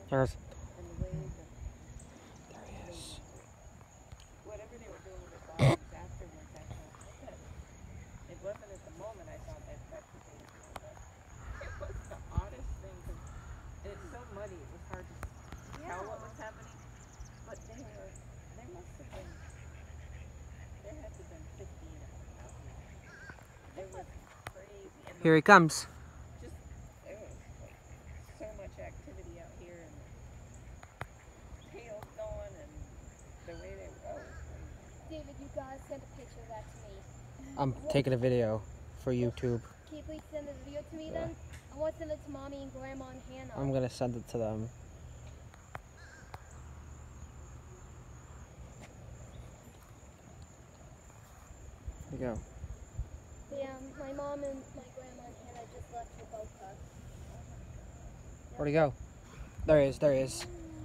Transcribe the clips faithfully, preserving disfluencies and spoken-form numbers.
There's. and the waves and There he is. whatever they were doing with the dolphins afterwards, I thought, what? It wasn't at the moment I thought that that's what they were doing, but it was the oddest thing because it's so muddy. It was hard to tell what was happening. But they were, there must have been, there had to have been fifteen of them out here. It was crazy. And Here he comes. just, there was like so much activity out here and the tails going and the way they were, oh, it was crazy. David, you gotta send a picture of that to me. I'm taking a video for YouTube. Can you please send the video to me Yeah. then? I want to send it to Mommy and Grandma and Hannah. I'm gonna send it to them. Here you go. Yeah, my mom and my grandma and Hannah just left for Boca. Where'd he go? There he is, there he is.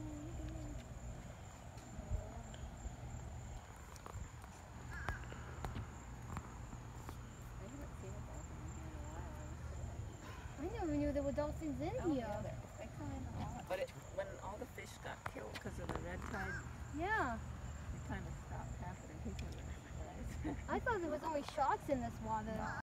I haven't seen a dolphin in here in a while. I was so happy. I never knew there were dolphins in Oh, here. yeah, there- they come in a lot. But it, when all the fish got killed because of the red tide, Yeah. it kind of stopped happening. People were surprised. I thought there was only sharks in this water.